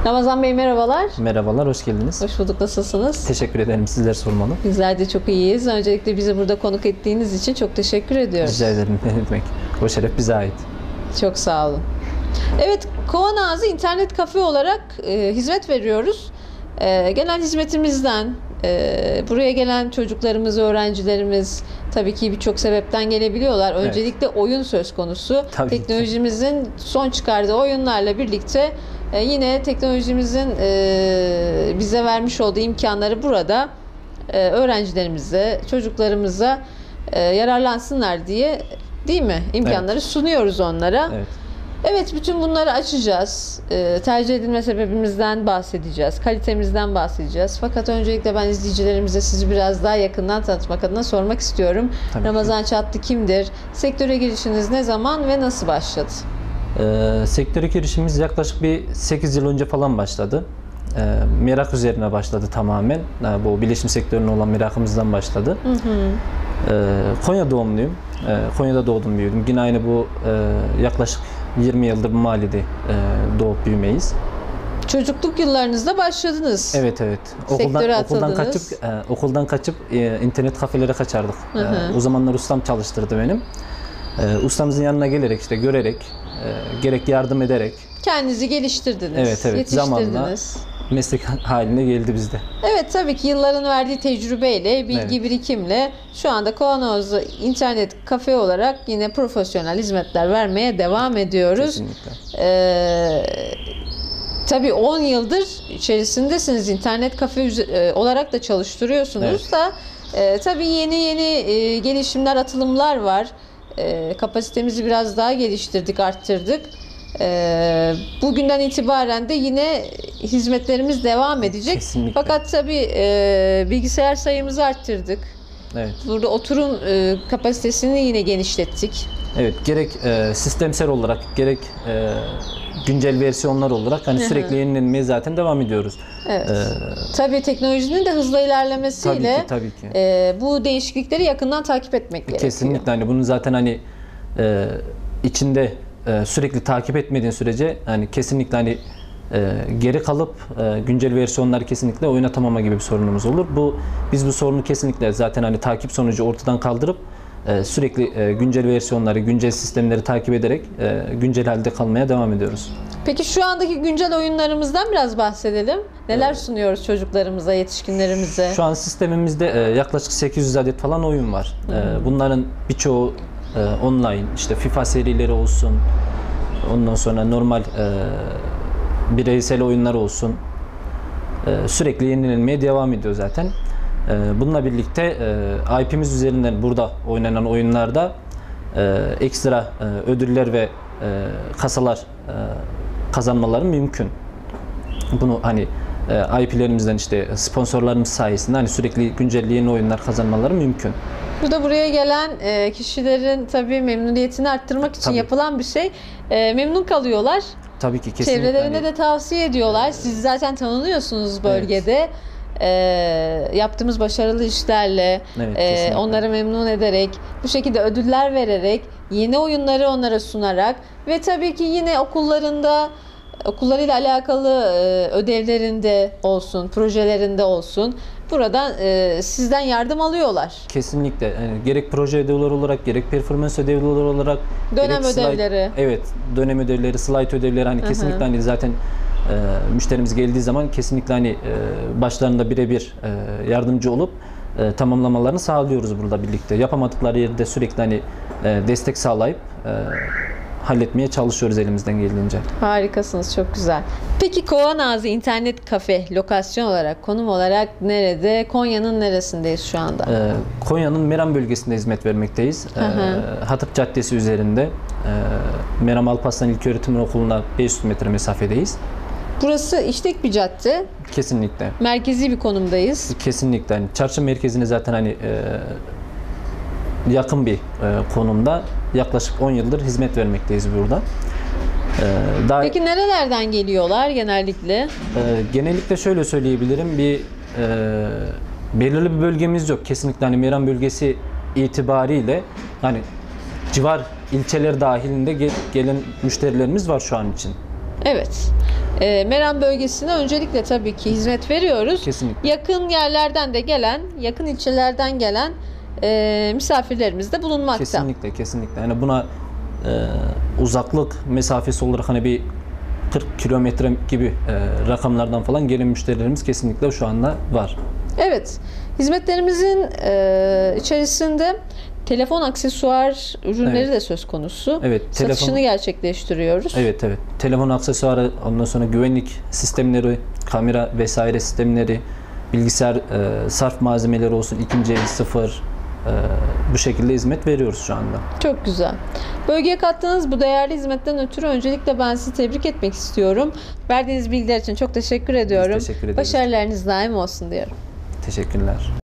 Ramazan Bey merhabalar. Merhabalar, hoş geldiniz. Hoş bulduk, nasılsınız? Teşekkür ederim, sizler sormalı. Bizler de çok iyiyiz. Öncelikle bizi burada konuk ettiğiniz için çok teşekkür ediyoruz. Rica ederim, ne demek. O şeref bize ait. Çok sağ olun. Evet, Kovan Ağzı internet kafe olarak hizmet veriyoruz. Genel hizmetimizden, buraya gelen çocuklarımız, öğrencilerimiz tabii ki birçok sebepten gelebiliyorlar. Öncelikle oyun söz konusu. Tabii Teknolojimizin son çıkardığı oyunlarla birlikte yine teknolojimizin bize vermiş olduğu imkanları burada öğrencilerimize, çocuklarımıza yararlansınlar diye, değil mi? İmkanları sunuyoruz onlara. Evet. Evet, bütün bunları açacağız. Tercih edilme sebebimizden bahsedeceğiz. Kalitemizden bahsedeceğiz. Fakat öncelikle ben izleyicilerimize sizi biraz daha yakından tanıtmak adına sormak istiyorum. Tabii Ramazan Çatlı kimdir? Sektöre girişiniz ne zaman ve nasıl başladı? Sektöre girişimiz yaklaşık bir 8 yıl önce falan başladı. Merak üzerine başladı tamamen. Bu bilişim sektörüne olan merakımızdan başladı. Konya doğumluyum. Konya'da doğdum, büyüdüm. Yine aynı bu yaklaşık 20 yıldır bu mahallede doğup büyümeyiz. Çocukluk yıllarınızda başladınız. Evet. Sektöre atıldınız. Okuldan kaçıp internet kafelere kaçardık. O zamanlar ustam çalıştırdı benim. Ustamızın yanına gelerek, işte görerek, gerek yardım ederek. Kendinizi geliştirdiniz. Evet. Yetiştirdiniz. Zamanla meslek haline geldi bizde. Evet, tabii ki yılların verdiği tecrübeyle, bilgi birikimle şu anda Kovan Ağzı internet kafe olarak yine profesyonel hizmetler vermeye devam ediyoruz. Kesinlikle. Tabii 10 yıldır içerisindesiniz. İnternet kafe olarak da çalıştırıyorsunuz da tabii yeni gelişimler, atılımlar var. Kapasitemizi biraz daha geliştirdik, arttırdık. Bugünden itibaren de yine hizmetlerimiz devam edecek. Kesinlikle. Fakat tabii bilgisayar sayımızı arttırdık. Evet. Burada oturum kapasitesini yine genişlettik. Evet, gerek sistemsel olarak, gerek güncel versiyonlar olarak hani sürekli yenilenmeye zaten devam ediyoruz. Evet. Tabii teknolojinin de hızla ilerlemesiyle tabii ki. Bu değişiklikleri yakından takip etmek gerekiyor. Kesinlikle, hani bunu zaten hani içinde sürekli takip etmediğin sürece hani kesinlikle hani geri kalıp güncel versiyonları kesinlikle oynatamama gibi bir sorunumuz olur. Biz bu sorunu kesinlikle zaten hani takip sonucu ortadan kaldırıp sürekli güncel versiyonları, güncel sistemleri takip ederek güncel halde kalmaya devam ediyoruz. Peki şu andaki güncel oyunlarımızdan biraz bahsedelim. Neler sunuyoruz çocuklarımıza, yetişkinlerimize? Şu an sistemimizde yaklaşık 800 adet falan oyun var. Bunların birçoğu online, işte FIFA serileri olsun, ondan sonra normal bireysel oyunlar olsun. Sürekli yenilenmeye devam ediyor zaten. Bununla birlikte IP'miz üzerinden burada oynanan oyunlarda ekstra ödüller ve kasalar kazanmaları mümkün. Bunu hani IP'lerimizden, işte sponsorlarımız sayesinde hani sürekli güncelli yeni oyunlar kazanmaları mümkün. Bu da buraya gelen kişilerin tabii memnuniyetini arttırmak için yapılan bir şey. Memnun kalıyorlar. Tabii ki, kesinlikle. Çevrelerine de tavsiye ediyorlar. Siz zaten tanınıyorsunuz bölgede. Yaptığımız başarılı işlerle, onları memnun ederek, bu şekilde ödüller vererek, yeni oyunları onlara sunarak ve tabii ki yine okullarıyla alakalı ödevlerinde olsun, projelerinde olsun, buradan sizden yardım alıyorlar. Kesinlikle. Yani gerek proje ödevleri olarak, gerek performans ödevleri olarak, dönem gerek ödevleri. Dönem ödevleri, slide ödevleri, hani kesinlikle hani zaten müşterimiz geldiği zaman kesinlikle hani başlarında birebir yardımcı olup tamamlamalarını sağlıyoruz burada birlikte. Yapamadıkları yerde sürekli hani destek sağlayıp halletmeye çalışıyoruz elimizden geldiğince. Harikasınız, çok güzel. Peki Kovan Ağzı internet kafe lokasyon olarak, konum olarak nerede? Konya'nın neresindeyiz şu anda? Konya'nın Meram bölgesinde hizmet vermekteyiz. Hatip Caddesi üzerinde Meram Alparslan İlköğretim Okulu'na 500 metre mesafedeyiz. Burası işlek bir cadde. Kesinlikle. Merkezi bir konumdayız. Kesinlikle. Yani çarşı merkezine zaten hani yakın bir konumda, yaklaşık 10 yıldır hizmet vermekteyiz burada. Peki nerelerden geliyorlar genellikle? Genellikle şöyle söyleyebilirim, belirli bir bölgemiz yok. Kesinlikle hani Meram bölgesi itibariyle hani civar ilçeler dahilinde gelen müşterilerimiz var şu an için. Evet. Meram bölgesine öncelikle tabii ki hizmet veriyoruz. Kesinlikle. Yakın yerlerden de gelen, yakın ilçelerden gelen misafirlerimiz de bulunmakta. Kesinlikle, kesinlikle. Yani buna uzaklık mesafesi olarak hani bir 40 kilometre gibi rakamlardan falan gelen müşterilerimiz kesinlikle şu anda var. Evet, hizmetlerimizin içerisinde telefon aksesuar ürünleri de söz konusu. Evet, satışını gerçekleştiriyoruz. Evet, evet. Telefon aksesuarı, ondan sonra güvenlik sistemleri, kamera vesaire sistemleri, bilgisayar sarf malzemeleri olsun, ikinci el, sıfır, bu şekilde hizmet veriyoruz şu anda. Çok güzel. Bölgeye kattığınız bu değerli hizmetten ötürü öncelikle ben sizi tebrik etmek istiyorum. Verdiğiniz bilgiler için çok teşekkür ediyorum. Biz teşekkür ederiz. Başarılarınız daim olsun diyorum. Teşekkürler.